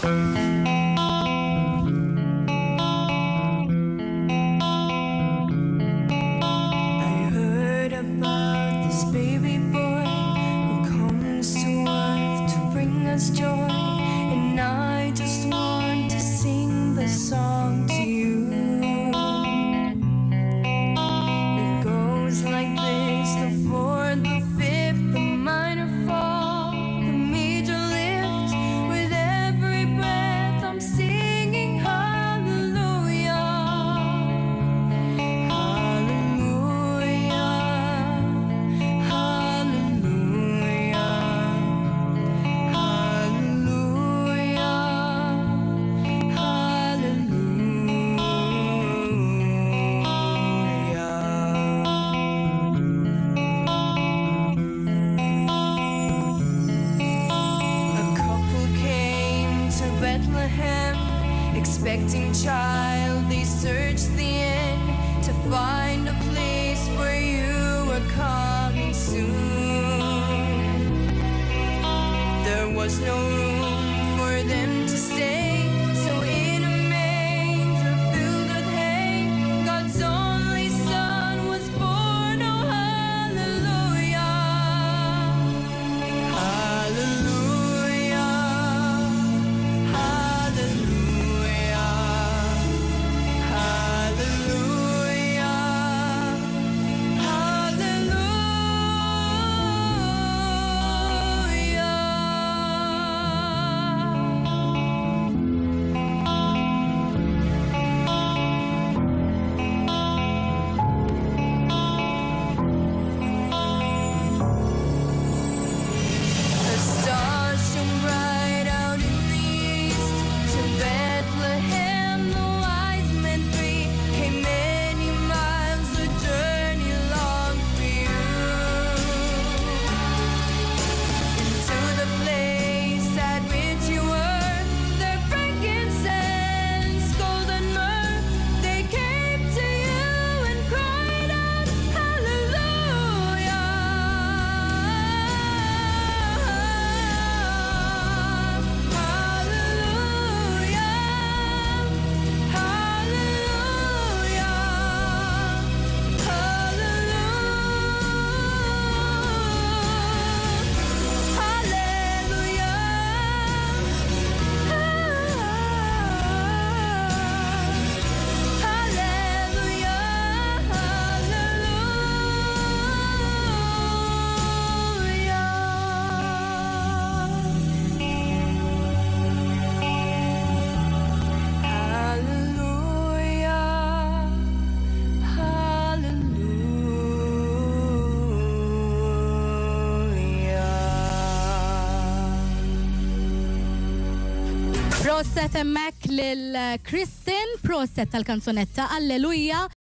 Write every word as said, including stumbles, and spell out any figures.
Expecting child, they searched the inn to find a place where you were coming soon. There was no room for them to stay, so in a manger filled with hay, God's only son was born. Oh, hallelujah, hallelujah, hallelujah. Proset emmek lil Kristin, proset tal-kanzonetta Alleluja.